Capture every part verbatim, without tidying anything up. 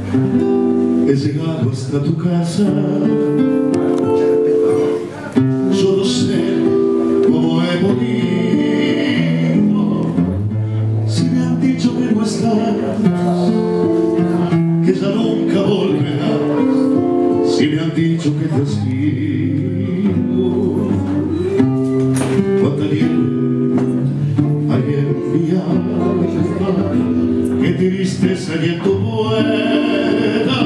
he llegado hasta tu casa. Yo no sé cómo he morido. Si me han dicho que no estás, que ya nunca volverás. Si me han dicho que te has ido, cuánta nieve hay en mi alma, qué tristeza hay en tu vuelta.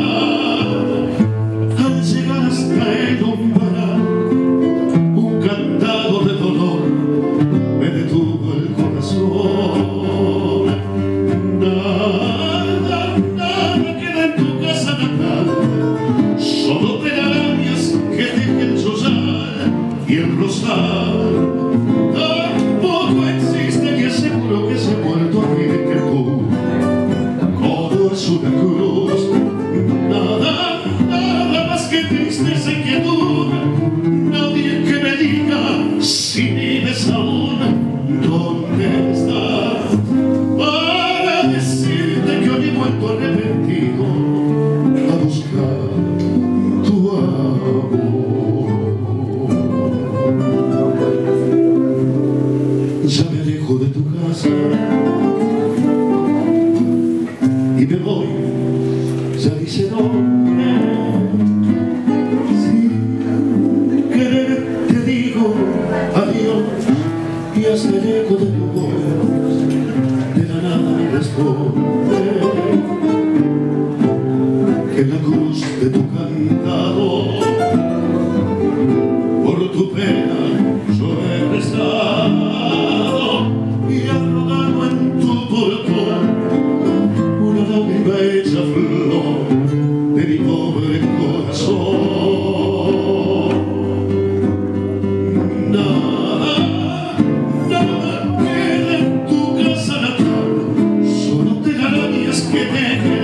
Al llegar hasta el umbral, un cantado de dolor me detuvo el corazón. Nada, nada queda en tu casa natal, solo telarañas que dejen llorar y el rosal. Tampoco existe y aseguro que se ha muerto aquel que tú. Todo es una cruz, nada, nada más que tristeza y quietud. Nadie que me diga si vives aún, ¿dónde estás? Para decirte que hoy he vuelto arrepentido a buscar tu amor. Ya me alejo de tu casa y me voy, ya dice dónde. Sin querer te digo adiós y hasta el eco de tu voz de la nada me responde que en la cruz de tu cantado por tu pena yo he rezado y he rodado en tu portón una lágrima hecha flor de mi pobre corazón. Nada, nada queda en tu casa natal, solo telarañas que dejen